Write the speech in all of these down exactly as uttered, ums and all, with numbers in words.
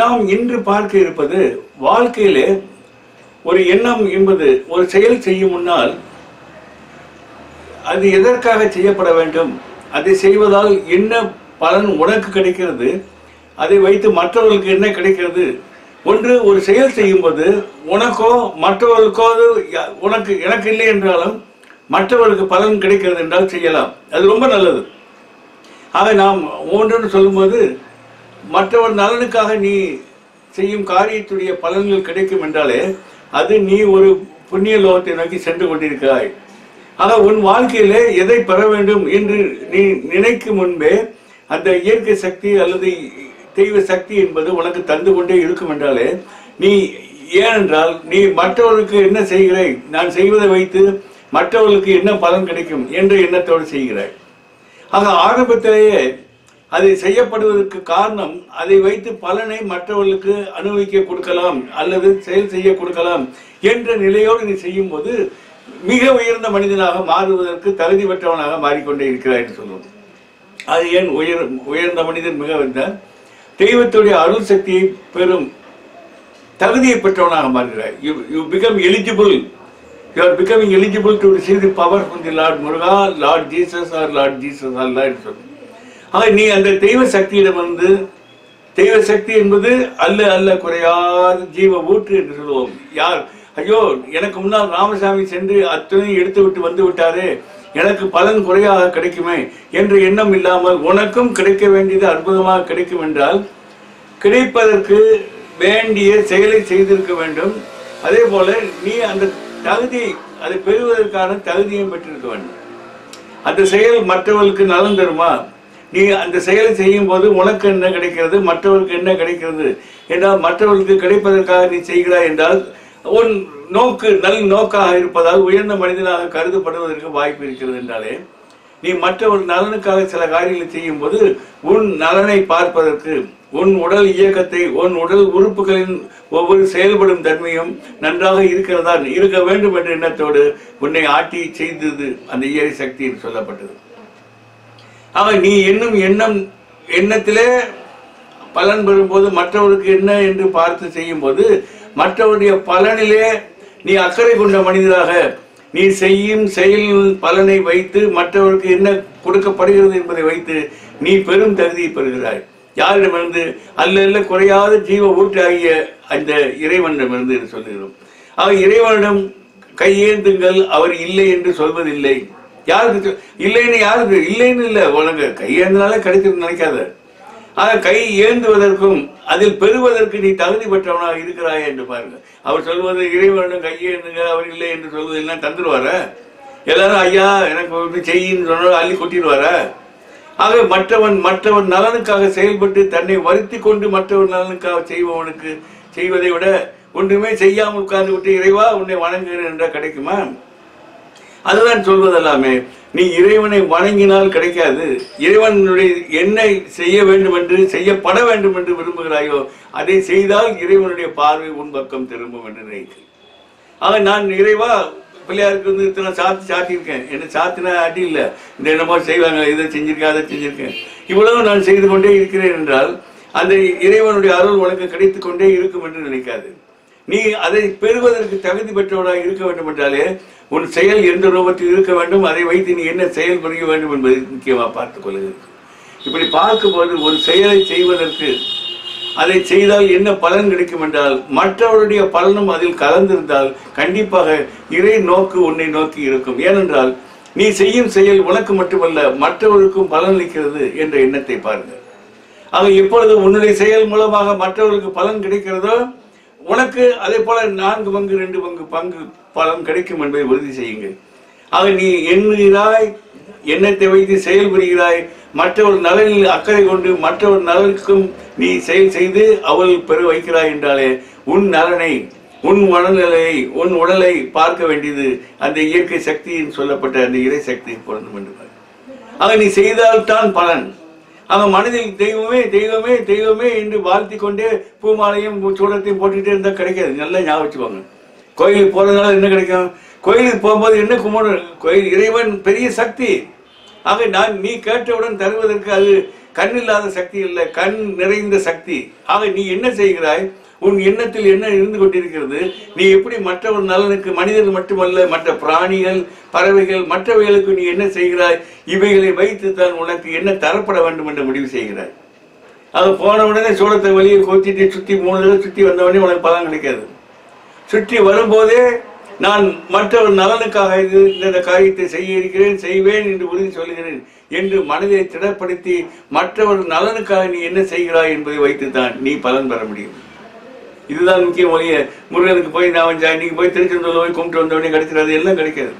நாம் இன்று பார்க்க இருப்பது வாழ்க்கையிலே ஒரு எண்ணம் என்பது ஒரு செயல் செய்யும் முன்னால் அது எதற்காக செய்யப்பட வேண்டும், அதை செய்வதால் என்ன பலன் உனக்கு கிடைக்கிறது, அதை வைத்து மற்றவர்களுக்கு என்ன கிடைக்கிறது. ஒன்று ஒரு செயல் செய்யும்போது உனக்கோ மற்றவர்களுக்கோ உனக்கு எனக்கு இல்லை என்றாலும் மற்றவர்களுக்கு பலன் கிடைக்கிறது என்றால் செய்யலாம், அது ரொம்ப நல்லது. ஆக நாம் ஒன்றுன்னு சொல்லும்போது மற்றவர் நலனுக்காக நீ செய்யும் காரியத்துடைய பலன்கள் கிடைக்கும் என்றாலே அது நீ ஒரு புண்ணிய லோகத்தை நோக்கி சென்று கொண்டிருக்கிறாய். ஆக உன் வாழ்க்கையிலே எதை பெற வேண்டும் என்று நீ நினைக்கும் முன்பே அந்த இயற்கை சக்தி அல்லது தெய்வ சக்தி என்பது உனக்கு தந்து கொண்டே இருக்கும் என்றாலே நீ, ஏனென்றால் நீ மற்றவர்களுக்கு என்ன செய்கிறாய், நான் செய்வதை வைத்து மற்றவர்களுக்கு என்ன பலன் கிடைக்கும் என்ற எண்ணத்தோடு செய்கிறாய். ஆக ஆரம்பத்திலேயே அதை செய்யப்படுவதற்கு காரணம் அதை வைத்து பலனை மற்றவர்களுக்கு அனுபவிக்க கொடுக்கலாம் அல்லது செயல் செய்ய கொடுக்கலாம் என்ற நிலையோடு நீ செய்யும் போது மிக உயர்ந்த மனிதனாக மாறுவதற்கு தகுதி பெற்றவனாக மாறிக்கொண்டே இருக்கிறாய் என்று சொல்லுவோம். அது ஏன் உயர் உயர்ந்த மனிதன் மிக வந்தால் தெய்வத்துடைய அருள் சக்தியை பெறும் தகுதியை பெற்றவனாக மாறுகிறாய். You you become eligible, you are becoming eligible to receive the power from the lord Muruga, lord Jesus or lord Jesus Allah என்று சொல்லும். ஆக நீ அந்த தெய்வ சக்தியிடம் வந்து, தெய்வ சக்தி என்பது அல்ல அல்ல குறையாத ஜீவ ஊற்று என்று சொல்லுவோம். யார் ஐயோ எனக்கு முன்னால் ராமசாமி சென்று அத்தனை எடுத்து விட்டு வந்து விட்டாரே, எனக்கு பலன் குறையாக கிடைக்குமே என்ற எண்ணம் இல்லாமல் உனக்கும் கிடைக்க வேண்டியது அற்புதமாக கிடைக்கும் என்றால் கிடைப்பதற்கு வேண்டிய செயலை செய்திருக்க வேண்டும். அதே போல நீ அந்த தகுதி அதை பெறுவதற்கான தகுதியும் பெற்றிருக்க வேண்டும். அந்த செயல் மற்றவர்களுக்கு நலன் தருமா, நீ அந்த செயலை செய்யும் போது உனக்கு என்ன கிடைக்கிறது, மற்றவர்களுக்கு என்ன கிடைக்கிறது என்றால் மற்றவர்களுக்கு கிடைப்பதற்காக நீ செய்கிறாய் என்றால் உன் நோக்கு நல் நோக்காக இருப்பதால் உயர்ந்த மனிதனாக கருதப்படுவதற்கு வாய்ப்பு இருக்கிறது என்றாலே நீ மற்றவர் நலனுக்காக சில காரியங்களை செய்யும் போது உன் நலனை பார்ப்பதற்கு உன் உடல் இயக்கத்தை உன் உடல் உறுப்புகளின் ஒவ்வொரு செயல்படும் தன்மையும் நன்றாக இருக்கிறதா இருக்க வேண்டும் என்ற எண்ணத்தோடு உன்னை ஆட்டி செய்தது அந்த இயற்கை சக்தி என்று சொல்லப்பட்டது. ஆக நீ என்னும் எண்ணம் எண்ணத்திலே பலன் பெறும்போது மற்றவருக்கு என்ன என்று பார்த்து செய்யும் போது மற்றவருடைய பலனிலே நீ அக்கறை கொண்ட மனிதராக நீ செய்யும் செயல் பலனை வைத்து மற்றவருக்கு என்ன கொடுக்கப்படுகிறது என்பதை வைத்து நீ பெரும் தகுதியை பெறுகிறாய். யாரிடமிருந்து அல்ல அல்ல குறையாத ஜீவ ஊற்றாகிய அந்த இறைவனிடமிருந்து என்று சொல்லுகிறோம். ஆக இறைவனிடம் கையேந்துங்கள், அவர் இல்லை என்று சொல்வதில்லை. யாருக்கு இல்லைன்னு யாருக்கு இல்லைன்னு இல்லை, உனக்கு கையேந்தினாலே கிடைக்கிறது நினைக்காத. ஆக கை ஏந்துவதற்கும் அதில் பெறுவதற்கு நீ தகுதி பெற்றவனாக இருக்கிறாய் என்று பாருங்க. அவர் சொல்வது இறைவனிடம் கையேந்துங்க, அவர் இல்லை என்று சொல்வது எல்லாம் தந்துடுவார, எல்லாரும் ஐயா எனக்கு செய்யின்னு சொன்ன அள்ளி கொட்டிடுவார. ஆக மற்றவன் மற்றவன் நலனுக்காக செயல்பட்டு தன்னை வருத்தி கொண்டு மற்றவன் நலனுக்காக செய்பவனுக்கு செய்வதை விட ஒன்றுமே செய்யாமல் உட்கார்ந்து விட்டு இறைவா உன்னை வணங்குகிறேன் என்றால் கிடைக்குமா? அதுதான் சொல்வதெல்லாமே. நீ இறைவனை வணங்கினால் கிடைக்காது. இறைவனுடைய என்ன செய்ய வேண்டும் என்று செய்யப்பட வேண்டும் என்று விரும்புகிறாயோ அதை செய்தால் இறைவனுடைய பார்வை உன் பக்கம் திரும்பும் என்று நினைத்து. ஆக நான் இறைவா பிள்ளையாருக்கு வந்து இத்தனை சாத்தி சாத்தியிருக்கேன், என்ன சாத்தின அடி இல்லை, இந்த என்னமோ செய்வாங்க, இதை செஞ்சிருக்கேன் அதை செஞ்சிருக்கேன், இவ்வளவு நான் செய்து கொண்டே இருக்கிறேன் என்றால் அந்த இறைவனுடைய அருள் உனக்கு கிடைத்து கொண்டே இருக்கும் என்று நினைக்காது. நீ அதை பெறுவதற்கு தகுதி பெற்றவனாக இருக்க வேண்டும் என்றாலே உன் செயல் எந்த ரூபத்தில் இருக்க வேண்டும், அதை வைத்து நீ என்ன செயல் புரிய வேண்டும் என்பதை முக்கியமாக பார்த்துக் கொள்ளுங்கள். இப்படி பார்க்கும்போது ஒரு செயலை செய்வதற்கு அதை செய்தால் என்ன பலன் கிடைக்கும் என்றால் மற்றவருடைய பலனும் அதில் கலந்திருந்தால் கண்டிப்பாக இறை நோக்கு உன்னை நோக்கி இருக்கும். ஏனென்றால் நீ செய்யும் செயல் உனக்கு மட்டுமல்ல மற்றவருக்கும் பலனளிக்கிறது என்ற எண்ணத்தை பாருங்கள். ஆக எப்பொழுது உன்னுடைய செயல் மூலமாக மற்றவர்களுக்கு பலன் கிடைக்கிறதோ உனக்கு அதே போல நான்கு பங்கு ரெண்டு பங்கு பங்கு பலன் கிடைக்கும் என்பதை உறுதி செய்யுங்கள். ஆக நீ எண்ணுகிறாய், எண்ணத்தை வைத்து செயல்புரிகிறாய், மற்றவர் நலனில் அக்கறை கொண்டு மற்றவர் நலனுக்கும் நீ செயல் செய்து அவள் பெற வைக்கிறாய் என்றாலே உன் நலனை உன் மனநிலையை உன் உடலை பார்க்க வேண்டியது அந்த இயற்கை சக்தியின் சொல்லப்பட்ட அந்த இறை சக்தி பொருந்தும் என்று. ஆக நீ செய்தால்தான் பலன். ஆக மனதில் தெய்வமே தெய்வமே தெய்வமே என்று வாழ்த்தி கொண்டே பூமாலையும் சூடத்தையும் போட்டுக்கிட்டே இருந்தால் கிடைக்காது. நல்லா ஞாபகம் வச்சுக்கோங்க. கோயிலுக்கு போறதுனால என்ன கிடைக்கும்? கோயிலுக்கு போகும்போது என்ன கும்பிடு? கோயில் இறைவன் பெரிய சக்தி. ஆக நான் நீ கேட்டவுடன் தருவதற்கு அது கண் இல்லாத சக்தி இல்லை, கண் நிறைந்த சக்தி. ஆக நீ என்ன செய்கிறாய்? உன் எண்ணத்தில் என்ன இருந்து கொண்டிருக்கிறது? நீ எப்படி மற்றவர் நலனுக்கு, மனிதர்கள் மட்டுமல்ல மற்ற பிராணிகள், பறவைகள், மற்றவைகளுக்கு நீ என்ன செய்கிறாய்? இவைகளை வைத்து தான் உனக்கு என்ன தரப்பட வேண்டும் என்று முடிவு செய்கிறாய். அது போன உடனே சோளத்தை வழியை கொத்திட்டு சுற்றி மூணு தடவை சுற்றி வந்தவொடனே உனக்கு பலன் கிடைக்காது. சுற்றி வரும்போதே நான் மற்றவர் நலனுக்காக இது இந்த காரியத்தை செய்ய இருக்கிறேன், செய்வேன் என்று உறுதி சொல்கிறேன் என்று மனதை திடப்படுத்தி மற்றவர் நலனுக்காக நீ என்ன செய்கிறாய் என்பதை வைத்துத்தான் நீ பலன் பெற முடியும். இதுதான் முக்கியம். ஒழிய முருகனுக்கு போய் நான் நீங்க போய் திருச்செந்தூர்ல போய் கும்பிட்டு வந்தோடனே கிடைக்கிறது எல்லாம் கிடைக்காது.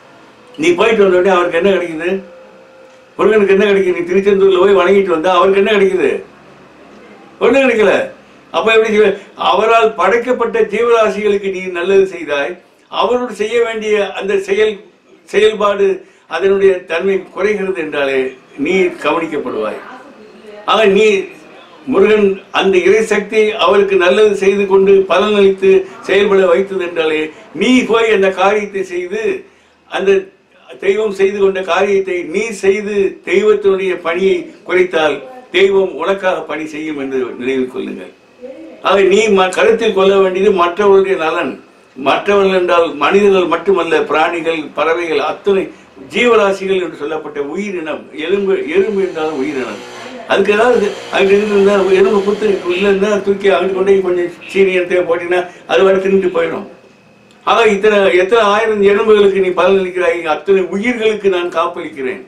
நீ போயிட்டு வந்தோடனே அவருக்கு என்ன கிடைக்குது? முருகனுக்கு என்ன கிடைக்குது? நீ திருச்செந்தூர்ல போய் வணங்கிட்டு வந்தா அவருக்கு என்ன கிடைக்குது? ஒன்றும் கிடைக்கல. அப்ப எப்படி? அவரால் படைக்கப்பட்ட ஜீவராசிகளுக்கு நீ நல்லது செய்தாய், அவரோடு செய்ய வேண்டிய அந்த செயல் செயல்பாடு அதனுடைய தன்மை குறைகிறது என்றாலே நீ கவனிக்கப்படுவாய். ஆக நீ முருகன் அந்த இறை சக்தி அவருக்கு நல்லது செய்து கொண்டு பலனளித்து செயல்பட வைத்தது என்றாலே நீ போய் அந்த காரியத்தை செய்து அந்த தெய்வம் செய்து கொண்ட காரியத்தை நீ செய்து தெய்வத்தினுடைய பணியை குறைத்தால் தெய்வம் உனக்காக பணி செய்யும் என்று நினைவில் கொள்ளுங்கள். ஆக நீ கருத்தில் கொள்ள வேண்டியது மற்றவர்களுடைய நலன். மற்றவர்கள் என்றால் மனிதர்கள் மட்டுமல்ல, பிராணிகள், பறவைகள், அத்தனை ஜீவராசிகள் என்று சொல்லப்பட்ட உயிரினம். எறும்பு எறும்பு என்றாலும் உயிரினம். அதுக்கு ஏதாவது அங்கே இருந்தா எறும்பு குத்து இல்லைன்னா தூக்கி அங்கிட்டு கொண்டே கொஞ்சம் சீனியத்தை போட்டினா அது வரை தின்னுட்டு போயிடும். ஆக இத்தனை எத்தனை ஆயிரம் எறும்புகளுக்கு நீ பலனளிக்கிறாய்? அத்தனை உயிர்களுக்கு நான் காப்பளிக்கிறேன்.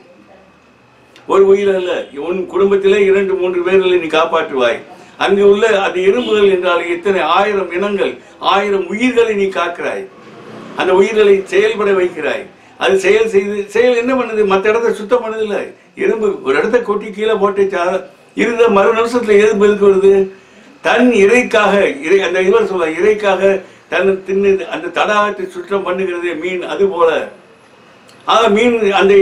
ஒரு உயிர் அல்ல, உன் குடும்பத்திலே இரண்டு மூன்று பேர்களை நீ காப்பாற்றுவாய். அங்கு உள்ள அந்த எறும்புகள் என்றால் எத்தனை ஆயிரம் இனங்கள், ஆயிரம் உயிர்களை நீ காக்கிறாய். அந்த உயிர்களை செயல்பட வைக்கிறாய். அது செயல் செய்து செயல் என்ன பண்ணுது? மற்ற இடத்த சுத்தம் பண்ணுது இல்லை. எறும்பு ஒரு இடத்த கொட்டி கீழே போட்டு இருந்த மறு நிமிஷத்துல எறும்பு எதுக்கு வருது? தன் இறைக்காக, இறை அந்த இவர் சொல்ல இறைக்காக தன்னை தின்னு அந்த தடாகத்தை சுத்தம் பண்ணுகிறது மீன். அது போல ஆக மீன் அந்த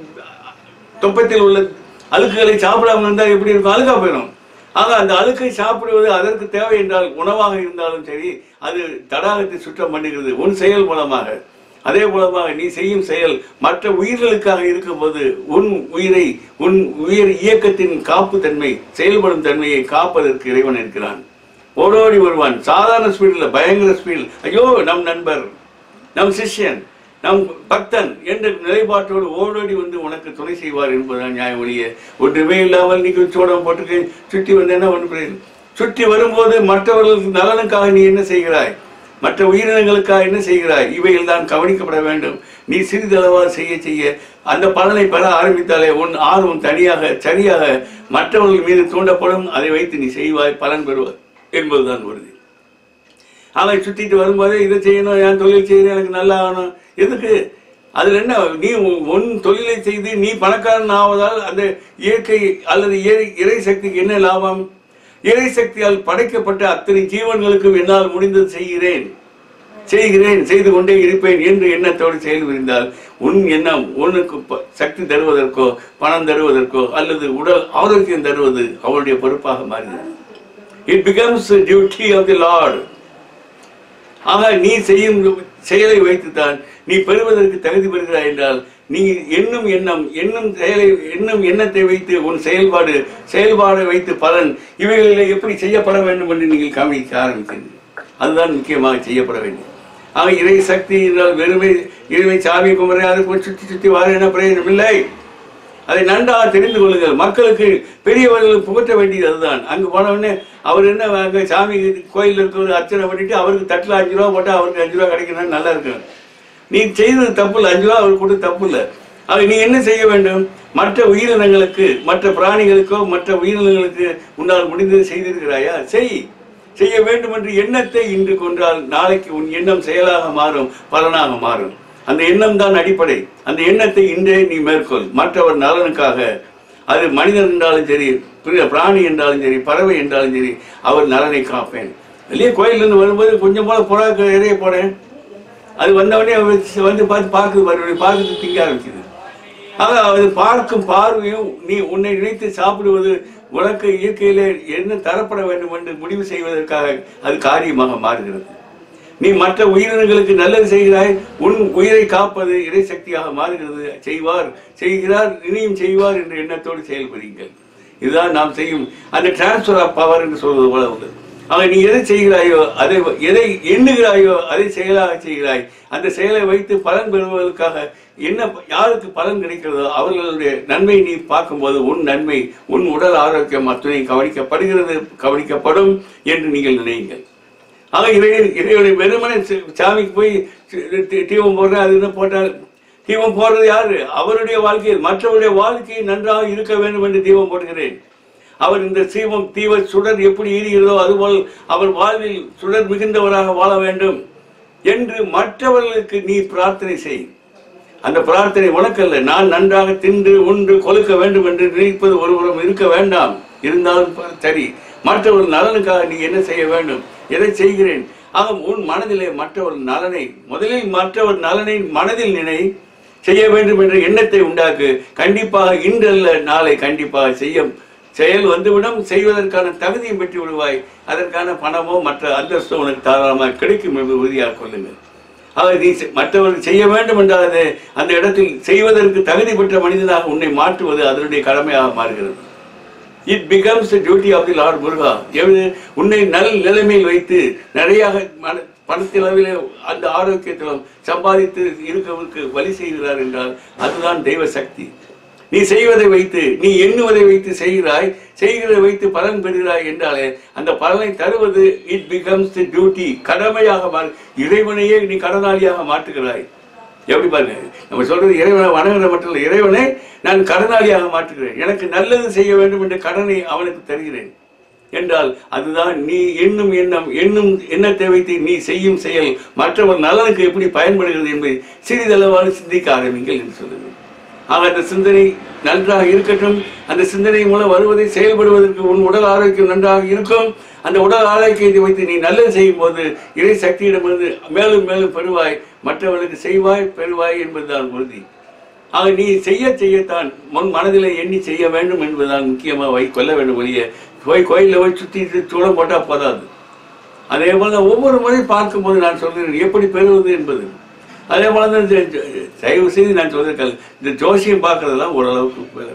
தொப்பத்தில் உள்ள அழுக்குகளை சாப்பிடாமல் இருந்தால் எப்படி இருக்கும்? அழுக்கா போயிடும். ஆக அந்த அழுக்கை சாப்பிடுவது அதற்கு தேவை என்றால் உணவாக இருந்தாலும் சரி, அது தடாகத்தை சுத்தம் பண்ணுகிறது உன் செயல் மூலமாக. அதே மூலமாக நீ செய்யும் செயல் மற்ற உயிர்களுக்காக இருக்கும் போது உன் உயிரை, உன் உயிர் இயக்கத்தின் காப்பு தன்மை, செயல்படும் தன்மையை காப்பதற்கு இறைவன் இருக்கிறான். ஓடோடி வருவான். சாதாரண ஸ்பீடில், பயங்கர ஸ்பீடில். ஐயோ நம் நண்பர், நம் சிஷ்யன், நம் பக்தன் என்ற நிலைப்பாட்டோடு ஓடோடி வந்து உனக்கு துணை செய்வார் என்பதுதான் நியாய ஒழிய ஒன்றுமே இல்லாமல் நீ சோடம் போட்டு சுற்றி வந்தேன்னா ஒன்று. சுற்றி வரும்போது மற்றவர்களுக்கு நலனுக்காக நீ என்ன செய்கிறாய்? மற்ற உயிரினங்களுக்காக என்ன செய்கிறாய்? இவைகள் தான் கவனிக்கப்பட வேண்டும். நீ சிறிதளவாக செய்ய செய்ய அந்த பலனை பெற ஆரம்பித்தாலே உன் ஆர்வம் தனியாக சரியாக மற்றவர்கள் மீது தூண்டப்படும். அதை வைத்து நீ செய்வாய், பலன் பெறுவாய் என்பதுதான் உறுதி. அவன் சுற்றிட்டு வரும்போதே இதை செய்யணும், என் தொழில் செய்யணும், எனக்கு நல்லா ஆகணும். எதுக்கு? அதுல என்ன? நீ உன் தொழிலை செய்து நீ பணக்காரன் ஆவதால் அந்த இயற்கை அல்லது இறை சக்திக்கு என்ன லாபம்? இறை சக்தியால் படைக்கப்பட்ட அத்தனை ஜீவன்களுக்கும் என்னால் முடிந்தது செய்கிறேன், செய்கிறேன், செய்து கொண்டே இருப்பேன் என்று எண்ணத்தோடு செயல் புரிந்தால் உன் எண்ணம் உனக்கு சக்தி தருவதற்கோ பணம் தருவதற்கோ அல்லது உடல் ஆரோக்கியம் தருவது அவருடைய பொறுப்பாக மாறுகிறது. It becomes duty of the lord. ஆக நீ செய்யும் செயலை வைத்துத்தான் நீ பெறுவதற்கு தகுதி பெறுகிறாய் என்றால் நீ எண்ணும் எண்ணம் எண்ணும் செயலை எண்ணும் எண்ணத்தை வைத்து உன் செயல்பாடு செயல்பாடை வைத்து பலன் இவைகளில் எப்படி செய்யப்பட வேண்டும் என்று நீங்கள் கவனிக்க ஆரம்பிக்கிறீர்கள். அதுதான் முக்கியமாக செய்யப்பட வேண்டும். ஆக இறை சக்தி என்றால் வெறுமை இறைமை சாமி குமரை அதுக்கு சுற்றி சுற்றி வார என்ன பிரயோஜனம் இல்லை. அதை நன்றாக தெரிந்து கொள்ளுங்கள். மக்களுக்கு பெரியவர்கள் புகட்ட வேண்டியது அதுதான். அங்கு போனவுடனே அவர் என்ன அங்கே சாமி கோயிலில் இருக்கிற அர்ச்சனை பண்ணிட்டு அவருக்கு தட்டில் அஞ்சு ரூபா போட்டால் அவருக்கு அஞ்சு ரூபா கிடைக்கணும்னு நல்லா இருக்கு. நீ செய்தது தப்பு இல்லை, அஞ்சு ரூபா அவர் கொடுத்து தப்பு இல்லை. ஆக நீ என்ன செய்ய வேண்டும்? மற்ற உயிரினங்களுக்கு, மற்ற பிராணிகளுக்கோ மற்ற உயிரினங்களுக்கு உன்னால் முடிந்தது செய்திருக்கிறாயா? செய். செய்ய வேண்டும் என்று எண்ணத்தை இன்று கொன்றால் நாளைக்கு உன் எண்ணம் செயலாக மாறும், பலனாக மாறும். அந்த எண்ணம் தான் அடிப்படை. அந்த எண்ணத்தை இன்றே நீ மேற்கொள். மற்றவர் நலனுக்காக, அது மனிதன் என்றாலும் சரி, பிராணி என்றாலும் சரி, பறவை என்றாலும் சரி, அவர் நலனை காப்பேன். இல்லையே கோயிலிருந்து வரும்போது கொஞ்சம் போல புறா இறைய போனேன். அது வந்தவொடனே வந்து பார்த்து பார்க்குது, மறுபடியும் பார்த்து திங்க ஆரம்பிக்குது. ஆக அது பார்க்கும் பார்வையும் நீ உன்னை நினைத்து சாப்பிடுவது உனக்கு இயற்கையிலே என்ன தரப்பட வேண்டும் என்று முடிவு செய்வதற்காக அது காரியமாக மாறுகிறது. நீ மற்ற உயிரினங்களுக்கு நல்லது செய்கிறாய், உன் உயிரை காப்பது இறை சக்தியாக மாறுகிறது. செய்வார், செய்கிறார், இனியும் செய்வார் என்ற எண்ணத்தோடு செயல்படுங்கள். இதுதான் நாம் செய்யும் அந்த டிரான்ஸ்ஃபர் ஆஃப் பவர் என்று சொல்வது போல உள்ளது. ஆக நீ எதை செய்கிறாயோ அதை எதை எண்ணுகிறாயோ அதை செயலாக செய்கிறாய். அந்த செயலை வைத்து பலன் பெறுவதற்காக என்ன யாருக்கு பலன் கிடைக்கிறதோ அவர்களுடைய நன்மை நீ பார்க்கும்போது உன் நன்மை உன் உடல் ஆரோக்கியம் அத்துணை கவனிக்கப்படுகிறது, கவனிக்கப்படும் என்று நீங்கள் நினையுங்கள். ஆக இறை இறைவனை வெறுமனை சாமிக்கு போய் தீபம் போடுறேன் அது என்ன போட்டால் தீபம் போடுறது யாரு? அவருடைய வாழ்க்கையில் மற்றவருடைய வாழ்க்கை நன்றாக இருக்க வேண்டும் என்று தீபம் போடுகிறேன். அவர் இந்த தீபம் தீப சுடர் எப்படி ஈடுகிறதோ அதுபோல் அவர் வாழ்வில் சுடர் மிகுந்தவராக வாழ வேண்டும் என்று மற்றவர்களுக்கு நீ பிரார்த்தனை செய். அந்த பிரார்த்தனை உனக்கல்ல. நான் நன்றாக தின்று உண்டு கொழுக்க வேண்டும் என்று நினைப்பது ஒருவரும் இருக்க வேண்டாம். இருந்தாலும் சரி, மற்றவர் நலனுக்காக நீ என்ன செய்ய வேண்டும், எதை செய்கிறேன். ஆக உன் மனதிலே மற்றவர் நலனை முதலில் மற்றவர் நலனை மனதில் நினை, செய்ய வேண்டும் என்ற எண்ணத்தை உண்டாக்கு. கண்டிப்பாக இன்றல்ல நாளை கண்டிப்பாக செய்ய செயல் வந்துவிடும். செய்வதற்கான தகுதியும் பெற்று விடுவாய். அதற்கான பணமோ மற்ற அந்தஸ்தோ உனக்கு தாராளமாக கிடைக்கும் என்று உறுதியாக கொள்ளுங்கள். ஆக நீ மற்றவர்கள் செய்ய வேண்டும் என்றால் அந்த இடத்தில் செய்வதற்கு தகுதி பெற்ற மனிதனாக உன்னை மாற்றுவது அதனுடைய கடமையாக மாறுகிறது. It becomes the duty of the lord Muruga. உன்னை நல் நிலைமையில் வைத்து நிறைய பணத்திலவில் அந்த ஆரோக்கியத்திலும் சம்பாதித்து இருக்கவருக்கு வழி செய்கிறார் என்றால் அதுதான் தெய்வ சக்தி. நீ செய்வதை வைத்து நீ எண்ணுவதை வைத்து செய்கிறாய், செய்கிறதை வைத்து பலன் பெறுகிறாய் என்றாலே அந்த பலனை தருவது இட் பிகம்ஸ் தி டியூட்டி, கடமையாக மாறு. இறைவனையே நீ கடனாளியாக மாற்றுகிறாய். எப்படி பாருங்க, நம்ம சொல்றது இறைவனை வணங்குற மட்டும் இல்லை, இறைவனை நான் கடனாளியாக மாற்றுகிறேன். எனக்கு நல்லது செய்ய வேண்டும் என்ற கடனை அவனுக்கு தருகிறேன் என்றால் அதுதான் நீ எண்ணும் எண்ணம். எண்ணும் எண்ணத்தை வைத்து நீ செய்யும் செயல் மற்றவர் நலனுக்கு எப்படி பயன்படுகிறது என்பதை சிறிதளவாக சிந்திக்க ஆரம்பிங்கள் என்று சொல்லுங்கள். ஆக அந்த சிந்தனை நன்றாக இருக்கட்டும். அந்த சிந்தனை மூலம் வருவதை செயல்படுவதற்கு உன் உடல் ஆரோக்கியம் நன்றாக இருக்கும். அந்த உடல் ஆரோக்கியத்தை வைத்து நீ நல்லது செய்யும் போது இறை சக்தியிடமிருந்து மேலும் மேலும் பெறுவாய், மற்றவர்களுக்கு செய்வாய் பெறுவாய் என்பதுதான் உறுதி. ஆக நீ செய்ய செய்யத்தான் முன் மனதில் எண்ணி செய்ய வேண்டும் என்பதுதான் முக்கியமாக வை கொள்ள வேண்டும். ஒழிய போய் கோயிலில் போய் சுற்றி சூடம் போட்டால் போதாது. அதே போல ஒவ்வொரு முறை பார்க்கும்போது நான் சொல்கிறேன் எப்படி பெறுவது என்பது. அதே போல தான் தயவு செய்து நான் சொல்லியிருக்கேன், இந்த ஜோசியம் பார்க்கறதுலாம் ஓரளவுக்கு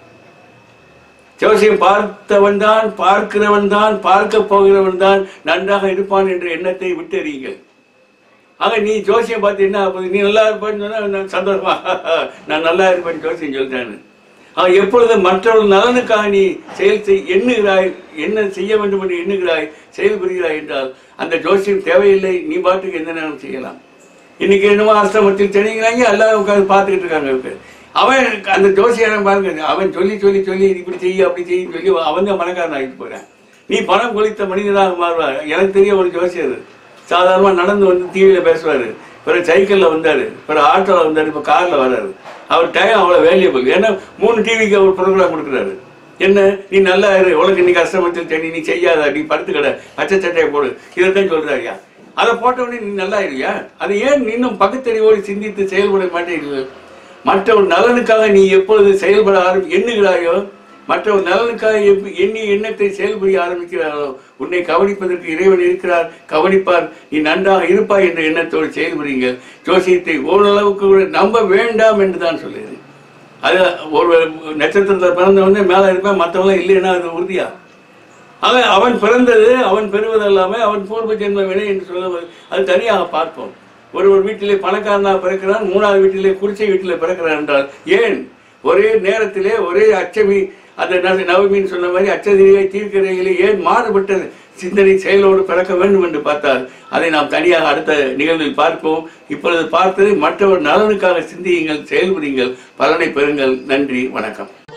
ஜோசியம் பார்த்தவன் தான் பார்க்கிறவன் தான் பார்க்க போகிறவன் தான் நன்றாக இருப்பான் என்ற எண்ணத்தை விட்டறியுங்கள். ஆக நீ ஜோசியம் பார்த்து என்ன ஆகுது, நீ நல்லா இருப்பேன்னு சொன்னால் நான் சந்தோஷமா நான் நல்லா இருப்பேன்னு ஜோசியம் சொல்லிட்டான்னு. ஆக எப்பொழுது மற்றவர்கள் நலனுக்காக நீ செயல் செய் எண்ணுகிறாய், என்ன செய்ய வேண்டும் என்று எண்ணுகிறாய், செயல்புரிகிறாய் என்றால் அந்த ஜோசியம் தேவையில்லை. நீ பாட்டுக்கு எந்த நேரம் செய்யலாம். இன்னைக்கு என்னமோ அஷ்டமத்தில் தெரியுங்கிறாங்க, எல்லாரும் உட்காந்து பார்த்துக்கிட்டு இருக்காங்க. அவன் அந்த ஜோசியாரம் பாருங்க, அவன் சொல்லி சொல்லி சொல்லி இப்படி செய்ய அப்படி செய்ய சொல்லி அவன் தான் பணக்காரன் ஆகிட்டு போகிறான். நீ பணம் கொளித்த மனிதனாக மாறுவார். எனக்கு தெரிய ஒரு ஜோசியர் சாதாரணமாக நடந்து வந்து டிவியில் பேசுவார், பிறகு சைக்கிளில் வந்தார், பிறகு ஆட்டோவில் வந்தார், இப்போ காரில் வர்றாரு. அவர் டைம் அவ்வளோ வேல்யூபிள். ஏன்னா மூணு டிவிக்கு அவர் ப்ரோக்ராம் கொடுக்குறாரு. என்ன நீ நல்லா இரு, உனக்கு இன்னைக்கு கஷ்டமத்தில் தண்ணி நீ செய்யாத, நீ படுத்து கடை பச்சை சட்டையை போடு, இதைத்தான் சொல்கிறாரியா. அதை போட்டவுடனே நீ நல்லா இருக்கியா? அதை ஏன் இன்னும் பகுத்தறிவோடு சிந்தித்து செயல்பட மாட்டேங்குது? மற்றவர் நலனுக்காக நீ எப்பொழுது செயல்பட ஆரம்பி எண்ணுகிறாயோ, மற்றவர் நலனுக்காக எண்ணி எண்ணத்தை செயல்புரிய ஆரம்பிக்கிறாரோ உன்னை கவனிப்பதற்கு இறைவன் இருக்கிறார், கவனிப்பார். நீ நன்றாக இருப்பாய் என்ற எண்ணத்தோடு செயல்புறீங்க. ஜோசியத்தை ஓரளவுக்கு கூட நம்ப வேண்டாம் என்று தான் சொல்லுது. அது ஒரு நட்சத்திரத்தில் பிறந்தவொடனே மேலே இருப்பேன், மற்றவங்களாம் இல்லைன்னா அது உறுதியா? அவன் அவன் பிறந்தது அவன் பெறுவதல்லாமல் அவன் பூர்வ ஜென்ம வினை என்று சொல்லுவது அது தனியாக பார்ப்போம். ஒரு ஒரு வீட்டிலே பணக்காரனாக பிறக்கிறான், மூணாவது வீட்டிலே குடிசை வீட்டிலே பிறக்கிறான் என்றால் ஏன்? ஒரே நேரத்திலே ஒரே அச்சமி அந்த நவமின்னு சொன்ன மாதிரி அச்சதிரியை தீர்க்கரையிலே ஏன் மாறுபட்ட சிந்தனை செயலோடு பிறக்க வேண்டும் என்று பார்த்தால் அதை நாம் தனியாக அடுத்த நிகழ்வில் பார்ப்போம். இப்பொழுது பார்த்தது மற்றவர் நலனுக்காக சிந்தியுங்கள், செயல்படுங்கள், பலனை பெறுங்கள். நன்றி, வணக்கம்.